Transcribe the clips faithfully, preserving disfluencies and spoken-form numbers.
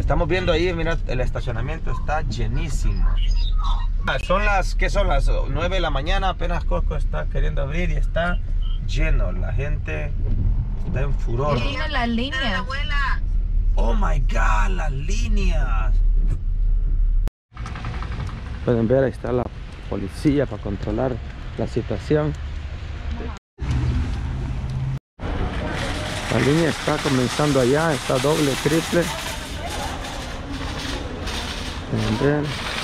Estamos viendo ahí, mira, el estacionamiento está llenísimo. Son las, ¿qué son las nueve de la mañana? Apenas Costco está queriendo abrir y está lleno. La gente está en furor. Tiene las líneas. Oh my God, las líneas. Pueden ver, ahí está la policía para controlar la situación. La línea está comenzando allá, está doble, triple. Pueden ver.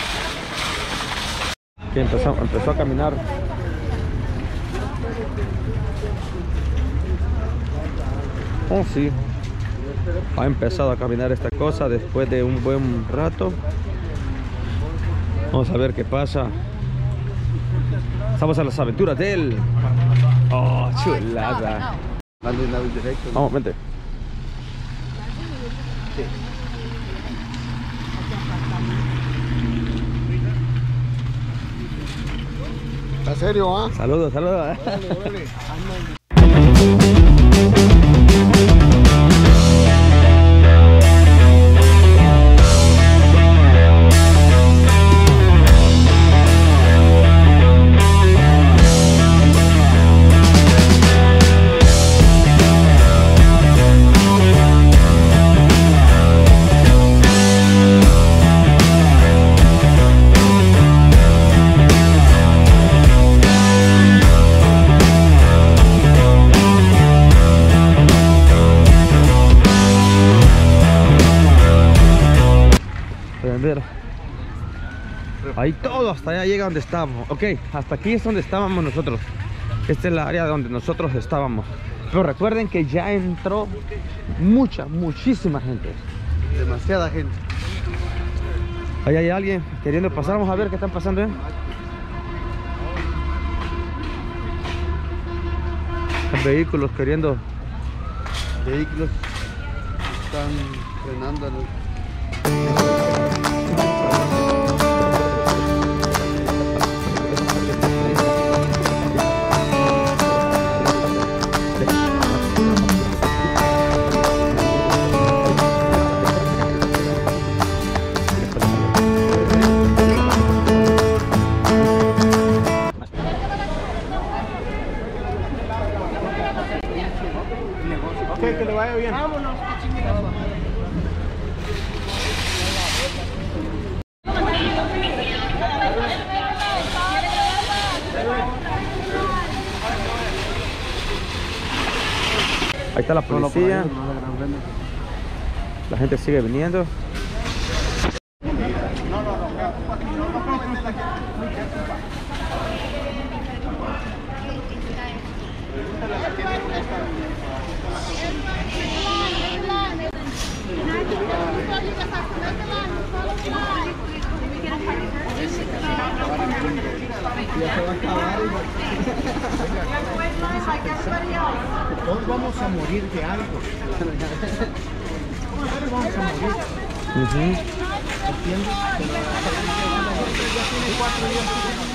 Que empezó, empezó a caminar. Oh sí, ha empezado a caminar esta cosa después de un buen rato. Vamos a ver qué pasa. Estamos a las aventuras de él. Oh, chulada. Vamos, vente. ¿En serio, ah? Saludos, saludos. Órale, órale. Ahí todo, hasta allá llega donde estábamos. Ok, hasta aquí es donde estábamos nosotros. Esta es la área donde nosotros estábamos. Pero recuerden que ya entró mucha, muchísima gente. Demasiada gente. Ahí hay alguien queriendo pasar. Vamos a ver qué están pasando, ¿eh? Los vehículos queriendo. Vehículos están frenando. Que le vaya bien. Vámonos. Ahí está la policía. La gente sigue viniendo. Todos vamos a morir de algo. Todos vamos a morir. Uh-huh. ¿Entiendes? Ya tiene cuatro días.